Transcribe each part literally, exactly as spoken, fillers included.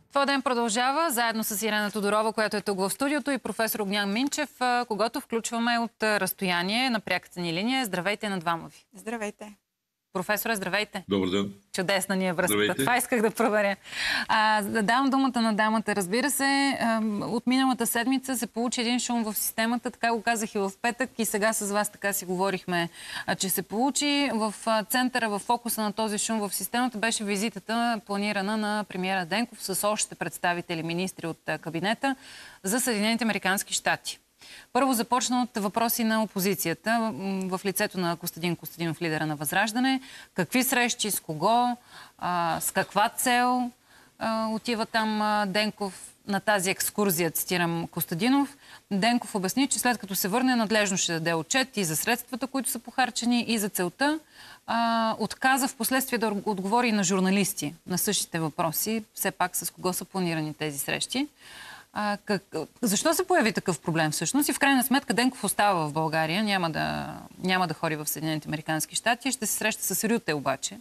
Това ден продължава заедно с Ирена Тодорова, която е тук в студиото, и професор Огнян Минчев, когото включваме от разстояние на пряката ни линия. Здравейте на двама ви. Здравейте. Професоре, здравейте. Добър ден. Чудесна ни е връзката. Здравейте. Това исках да проверя. А, да давам думата на дамата. Разбира се, от миналата седмица се получи един шум в системата. Така го казах и в петък, и сега с вас така си говорихме, че се получи. В центъра, в фокуса на този шум в системата беше визитата, планирана на премиера Денков с още представители, министри от кабинета за Съединените американски щати. Първо започна от въпроси на опозицията в лицето на Костадин Костадинов, лидера на Възраждане. Какви срещи, с кого, а, с каква цел а, отива там а, Денков на тази екскурзия, цитирам Костадинов. Денков обясни, че след като се върне, надлежно ще даде отчет и за средствата, които са похарчени, и за целта. А, отказа в последствие да отговори на журналисти на същите въпроси, все пак с кого са планирани тези срещи. А, как, защо се появи такъв проблем всъщност? И в крайна сметка Денков остава в България, няма да, няма да ходи в Съединените американски щати, ще се среща с Рюте обаче.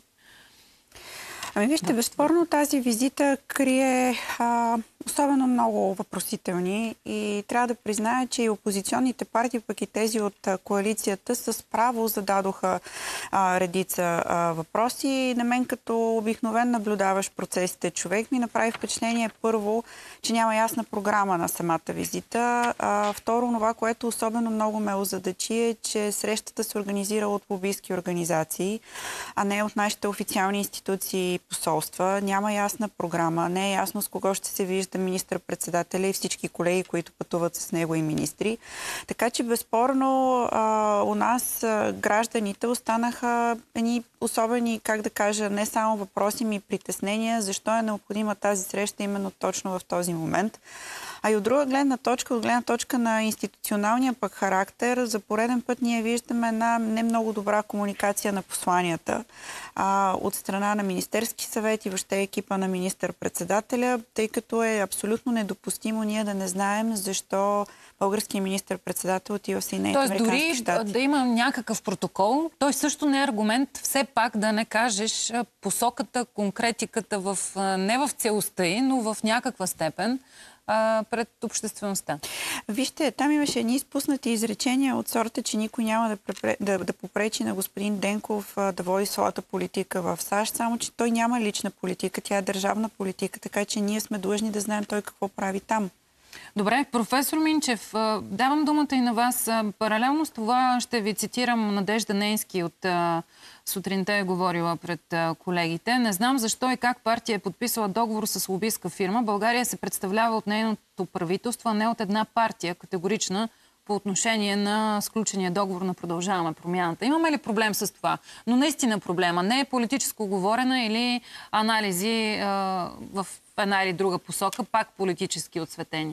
Ами вижте, безспорно тази визита крие а, особено много въпросителни и трябва да призная, че и опозиционните партии, пък и тези от а, коалицията, с право зададоха а, редица а, въпроси. На мен като обикновен наблюдаващ процесите човек ми направи впечатление първо, че няма ясна програма на самата визита. А, второ, това, което особено много ме озадачи, е, че срещата се организира от лобистки организации, а не от нашите официални институции, посолства. Няма ясна програма, не е ясно с кого ще се вижда министър-председателя и всички колеги, които пътуват с него, и министри. Така че безспорно а, у нас а, гражданите останаха едни особени, как да кажа, не само въпроси, ми притеснения, защо е необходима тази среща именно точно в този момент. А и от друга гледна точка, от гледна точка на институционалния пък характер, за пореден път ние виждаме една не много добра комуникация на посланията а, от страна на Министерски съвет и въобще екипа на министър-председателя, тъй като е абсолютно недопустимо ние да не знаем защо българският министър-председател отива в Съединените американски щати. Тоест дори да има някакъв протокол, той също не е аргумент все пак да не кажеш посоката, конкретиката в, не в целостта й, но в някаква степен пред обществеността. Вижте, там имаше едни изпуснати изречения от сорта, че никой няма да, препре, да, да попречи на господин Денков а, да води своята политика в САЩ, само че той няма лична политика, тя е държавна политика, така че ние сме длъжни да знаем той какво прави там. Добре, професор Минчев, давам думата и на вас. Паралелно с това ще ви цитирам Надежда Нейнски от сутринта е говорила пред колегите. Не знам защо и как партия е подписала договор с лобистка фирма. България се представлява от нейното правителство, а не от една партия, категорична по отношение на сключения договор на Продължаваме промяната. Имаме ли проблем с това? Но наистина проблема не е политическо говорена или анализи е, в една или друга посока, пак политически отсветени.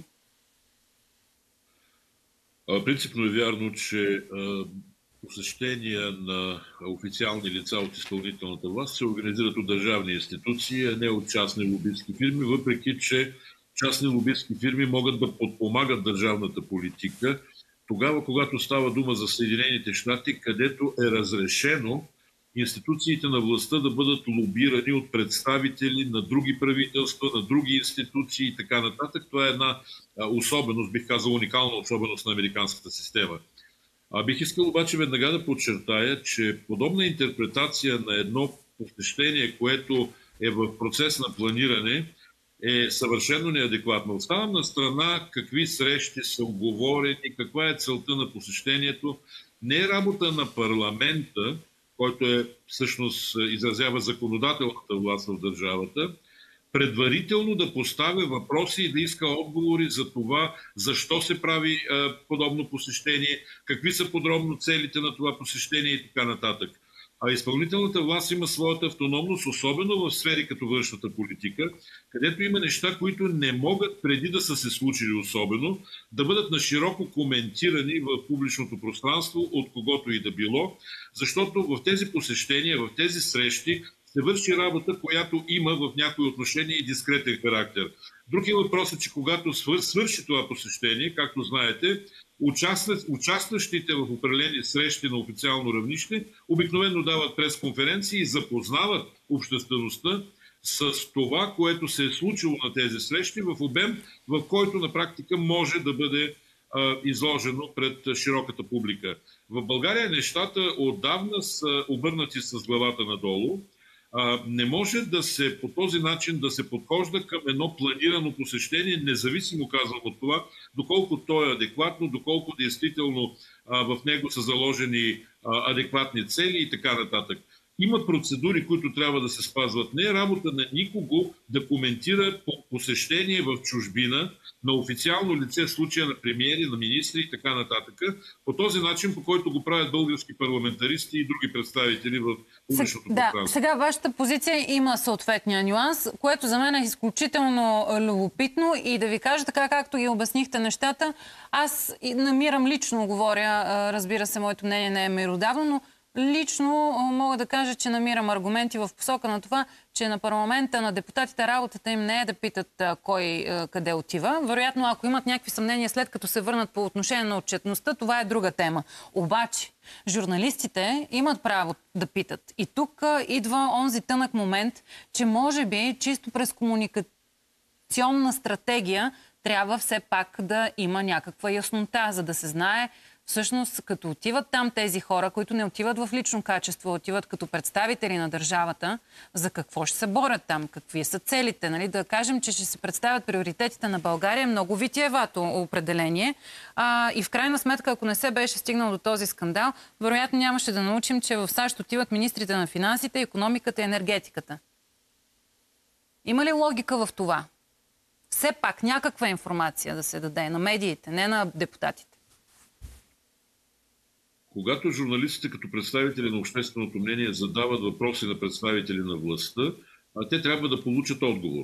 Принципно е вярно, че посещения на официални лица от изпълнителната власт се организират от държавни институции, а не от частни лобистки фирми, въпреки че частни лобистки фирми могат да подпомагат държавната политика тогава, когато става дума за Съединените щати, където е разрешено институциите на властта да бъдат лобирани от представители на други правителства, на други институции и така нататък. Това е една особеност, бих казал уникална особеност на американската система. А бих искал обаче веднага да подчертая, че подобна интерпретация на едно посещение, което е в процес на планиране, е съвършено неадекватна. Оставам на страна какви срещи са оговорени, каква е целта на посещението. Не е работа на парламента, който е всъщност изразява законодателната власт в държавата, предварително да поставя въпроси и да иска отговори за това, защо се прави е, подобно посещение, какви са подробно целите на това посещение и така нататък. А изпълнителната власт има своята автономност, особено в сфери като външната политика, където има неща, които не могат преди да са се случили особено, да бъдат нашироко коментирани в публичното пространство от когото и да било, защото в тези посещения, в тези срещи се върши работа, която има в някои отношения и дискретен характер. Друг е въпросът, че когато свърши това посещение, както знаете, участващите в определени срещи на официално равнище обикновено дават пресконференции и запознават обществеността с това, което се е случило на тези срещи в обем, в който на практика може да бъде а, изложено пред широката публика. В България нещата отдавна са обърнати с главата надолу. А, не може да се по този начин да се подхожда към едно планирано посещение, независимо, казвам, от това, доколко то е адекватно, доколко действително а, в него са заложени а, адекватни цели и така нататък. Има процедури, които трябва да се спазват. Не е работа на никого да коментира по посещение в чужбина на официално лице, в случая на премиери, на министри и така нататък, по този начин, по който го правят български парламентаристи и други представители в публичното пространство. Да, сега вашата позиция има съответния нюанс, което за мен е изключително любопитно и да ви кажа така, както ги обяснихте нещата, аз намирам лично, говоря, разбира се, моето мнение не е меродавно, но лично мога да кажа, че намирам аргументи в посока на това, че на парламента, на депутатите работата им не е да питат а, кой а, къде отива. Вероятно, ако имат някакви съмнения след като се върнат по отношение на отчетността, това е друга тема. Обаче, журналистите имат право да питат. И тук а, идва онзи тънък момент, че може би чисто през комуникационна стратегия трябва все пак да има някаква яснота, за да се знае всъщност, като отиват там тези хора, които не отиват в лично качество, отиват като представители на държавата, за какво ще се борят там, какви са целите. Нали? Да кажем, че ще се представят приоритетите на България, много витиевато определение. А, и в крайна сметка, ако не се беше стигнал до този скандал, вероятно нямаше да научим, че в САЩ отиват министрите на финансите, икономиката и енергетиката. Има ли логика в това? Все пак някаква информация да се даде на медиите, не на депутатите. Когато журналистите като представители на общественото мнение задават въпроси на представители на властта, те трябва да получат отговор.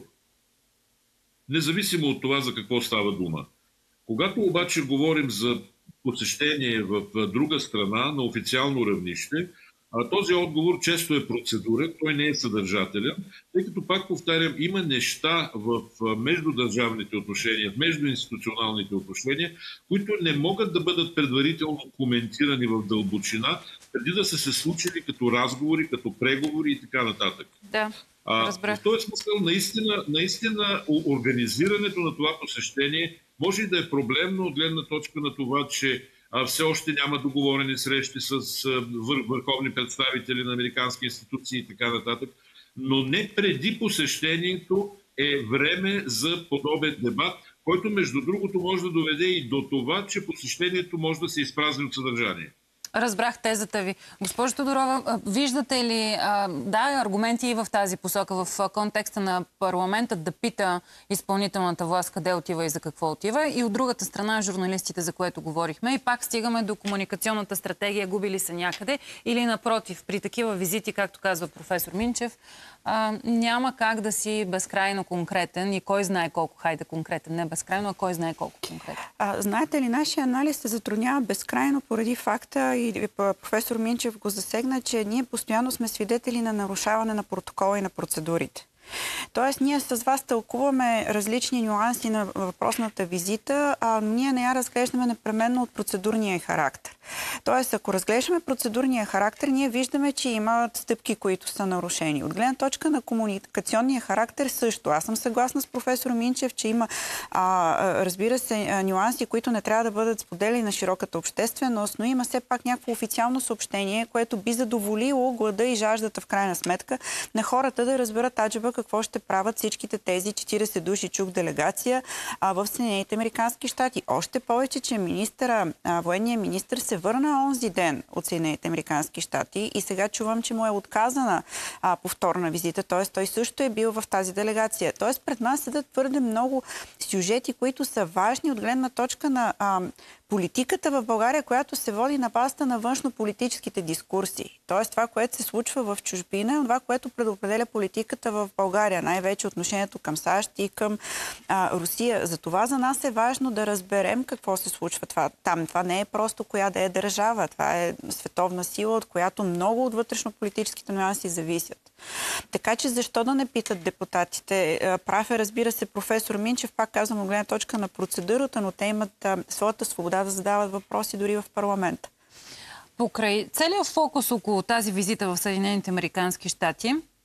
Независимо от това за какво става дума. Когато обаче говорим за посещение в друга страна на официално равнище, този отговор често е процедура, той не е съдържателен, тъй като, пак повтарям, има неща в междудържавните отношения, в междуинституционалните отношения, които не могат да бъдат предварително коментирани в дълбочина, преди да са се случили като разговори, като преговори и така нататък. Да, разбрах. В този смисъл, наистина, наистина организирането на това посещение може да е проблемно от гледна точка на това, че все още няма договорени срещи с вър- върховни представители на американски институции и така нататък. Но не преди посещението е време за подобен дебат, който между другото може да доведе и до това, че посещението може да се изпразни от съдържание. Разбрах тезата ви. Госпожо Тодорова, виждате ли, да, аргументи и в тази посока, в контекста на парламента да пита изпълнителната власт къде отива и за какво отива, и от другата страна журналистите, за което говорихме, и пак стигаме до комуникационната стратегия, губи ли се някъде, или напротив, при такива визити, както казва професор Минчев, а, няма как да си безкрайно конкретен и кой знае колко, хайде конкретен, не безкрайно, а кой знае колко конкретен. А, знаете ли, нашия анализ се затруднява безкрайно поради факта, и професор Минчев го засегна, че ние постоянно сме свидетели на нарушаване на протокола и на процедурите. Тоест, ние с вас тълкуваме различни нюанси на въпросната визита, а ние не я разглеждаме непременно от процедурния характер. Тоест, ако разглеждаме процедурния характер, ние виждаме, че има стъпки, които са нарушени. От гледна точка на комуникационния характер също. Аз съм съгласна с професор Минчев, че има, а, разбира се, нюанси, които не трябва да бъдат споделени на широката общественост, но има все пак някакво официално съобщение, което би задоволило глада и жаждата в крайна сметка на хората да разберат аджеба какво ще правят всичките тези четирийсет души чук делегация а, в Съединените американски щати. Още повече, че министъра, а, военният министър се върна онзи ден от Съединените американски щати и сега чувам, че му е отказана а, повторна визита, т.е. той също е бил в тази делегация. Т.е. пред нас седат твърде много сюжети, които са важни от гледна точка на а, политиката в България, която се води на базата на външно-политическите дискурси. Тоест това, което се случва в чужбина, това, което предопределя политиката в България, най-вече отношението към САЩ и към а, Русия. Затова за нас е важно да разберем какво се случва това, там. Това не е просто коя да е държава. Това е световна сила, от която много от вътрешно-политическите нюанси зависят. Така че защо да не питат депутатите? Прав е, разбира се, професор Минчев, пак казвам, от гледна точка на процедурата, но те имат а, своята свобода да задават въпроси дори в парламента. Покрай целият фокус около тази визита в Съединените американски щати,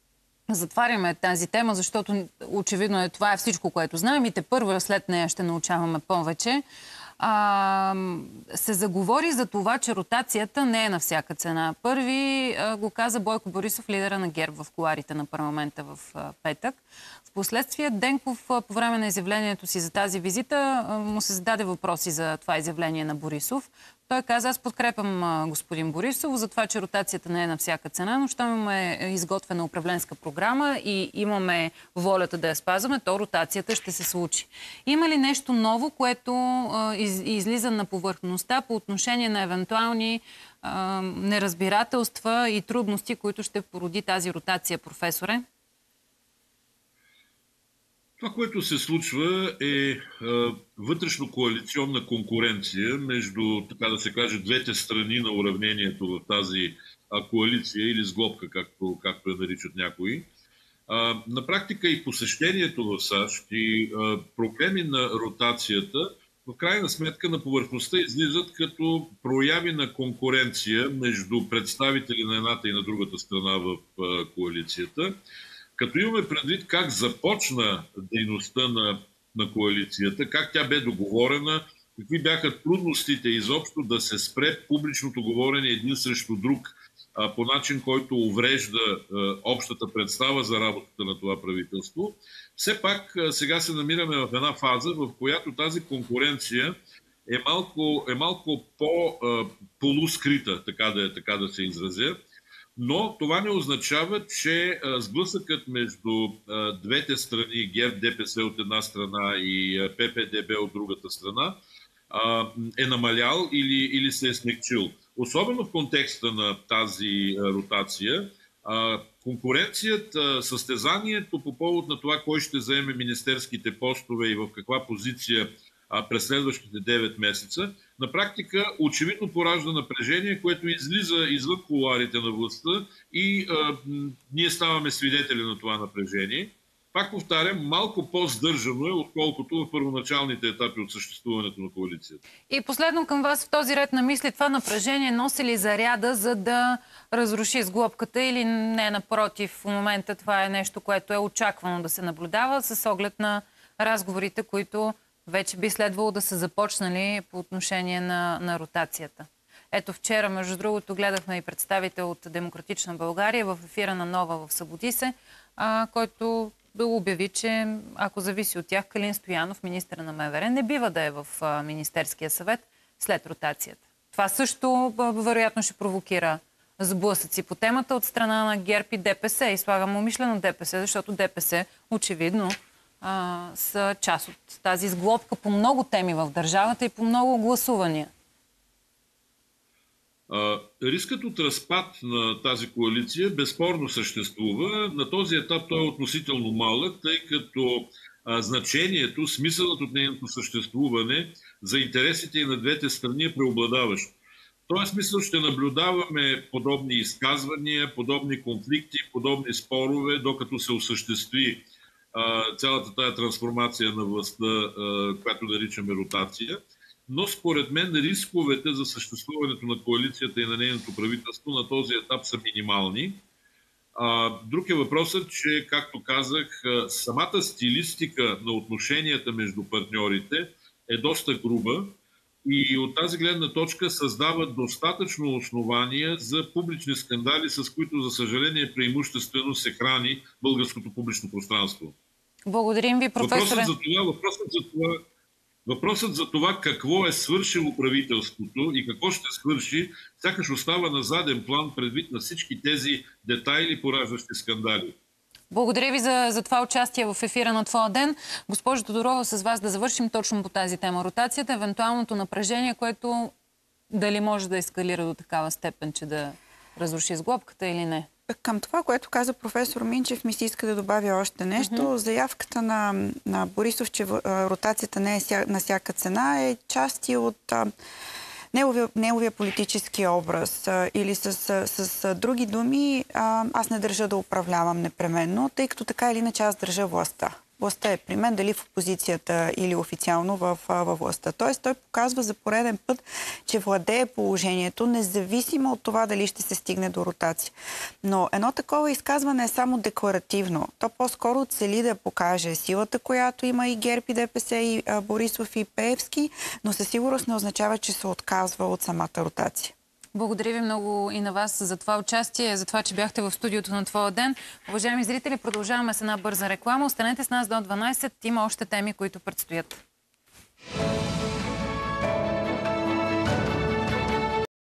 затваряме тази тема, защото очевидно е това е всичко, което знаем и тепърва след нея ще научаваме повече. А, се заговори за това, че ротацията не е на всяка цена. Първи а, го каза Бойко Борисов, лидера на ГЕРБ в кулоарите на парламента в а, петък. Впоследствие Денков а, по време на изявлението си за тази визита а, му се зададе въпроси за това изявление на Борисов. Той каза, аз подкрепям а, господин Борисов за това, че ротацията не е на всяка цена, но щом имаме изготвена управленска програма и имаме волята да я спазваме, то ротацията ще се случи. Има ли нещо ново, което а, из, излиза на повърхността по отношение на евентуални а, неразбирателства и трудности, които ще породи тази ротация, професоре? Това, което се случва е вътрешно-коалиционна конкуренция между, така да се каже, двете страни на уравнението в тази а, коалиция или сглобка, както, както я наричат някои. А, на практика и посещението в САЩ и а, проблеми на ротацията в крайна сметка на повърхността излизат като прояви на конкуренция между представители на едната и на другата страна в а, коалицията. Като имаме предвид как започна дейността на, на коалицията, как тя бе договорена, какви бяха трудностите изобщо да се спре публичното говорене един срещу друг а, по начин, който уврежда а, общата представа за работата на това правителство. Все пак а, сега се намираме в една фаза, в която тази конкуренция е малко, е малко по-полускрита, така да, така да се изразя. Но това не означава, че а, сблъсъкът между а, двете страни, ГЕРБ, ДПС от една страна и а, П П Д Б от другата страна, а, е намалял или, или се е смекчил. Особено в контекста на тази а, ротация, а, конкуренцията, състезанието по повод на това, кой ще заеме министерските постове и в каква позиция а, през следващите девет месеца, на практика очевидно поражда напрежение, което излиза извън кулоарите на властта и а, ние ставаме свидетели на това напрежение. Пак повтарям, малко по-здържано е, отколкото в първоначалните етапи от съществуването на коалицията. И последно към вас в този ред на мисли, това напрежение носи ли заряда, за да разруши сглобката или не, напротив, в момента това е нещо, което е очаквано да се наблюдава с оглед на разговорите, които вече би следвало да са започнали по отношение на, на ротацията. Ето вчера, между другото, гледахме и представител от Демократична България в ефира на Нова в Събудисе, а, който да обяви, че ако зависи от тях, Калин Стоянов, министър на М В Р, не бива да е в а, Министерския съвет след ротацията. Това също вероятно ще провокира сблъсъци по темата от страна на ГЕРБ и Д П С. И слагам умишлено Д П С, защото Д П С очевидно а, са част от тази сглобка по много теми в държавата и по много гласувания. А, рискът от разпад на тази коалиция безспорно съществува. На този етап той е относително малък, тъй като а, значението, смисълът от нейното съществуване за интересите и на двете страни е преобладаващ. В този смисъл ще наблюдаваме подобни изказвания, подобни конфликти, подобни спорове, докато се осъществи а, цялата тая трансформация на властта, а, която наричаме ротация. Но според мен рисковете за съществуването на коалицията и на нейното правителство на този етап са минимални. А, друг е въпросът, че, както казах, самата стилистика на отношенията между партньорите е доста груба и от тази гледна точка създава достатъчно основания за публични скандали, с които, за съжаление, преимуществено се храни българското публично пространство. Благодарим ви, професоре. Въпросът за това, въпросът за това Въпросът за това какво е свършило правителството и какво ще свърши, сякаш остава на заден план предвид на всички тези детайли, пораждащи скандали. Благодаря ви за, за това участие в ефира на Твоя ден. Госпожо Тодорова, с вас да завършим точно по тази тема. Ротацията, евентуалното напрежение, което дали може да ескалира до такава степен, че да разруши сглобката или не? Към това, което каза професор Минчев, ми се иска да добавя още нещо. Mm-hmm. Заявката на, на Борисов, че ротацията не е ся, на всяка цена, е част и от а, неговия, неговия политически образ. А, или с, с, с други думи, а, аз не държа да управлявам непременно, тъй като така или иначе аз държа властта. властта е при мен, дали в опозицията или официално в, във властта. Тоест той показва за пореден път, че владее положението, независимо от това дали ще се стигне до ротация. Но едно такова изказване е само декларативно. То по-скоро цели да покаже силата, която има и ГЕРБ, и ДПС, и а, Борисов, и Пеевски, но със сигурност не означава, че се отказва от самата ротация. Благодаря ви много и на вас за това участие, за това, че бяхте в студиото на Твоя ден. Уважаеми зрители, продължаваме с една бърза реклама. Останете с нас до дванайсет. Има още теми, които предстоят.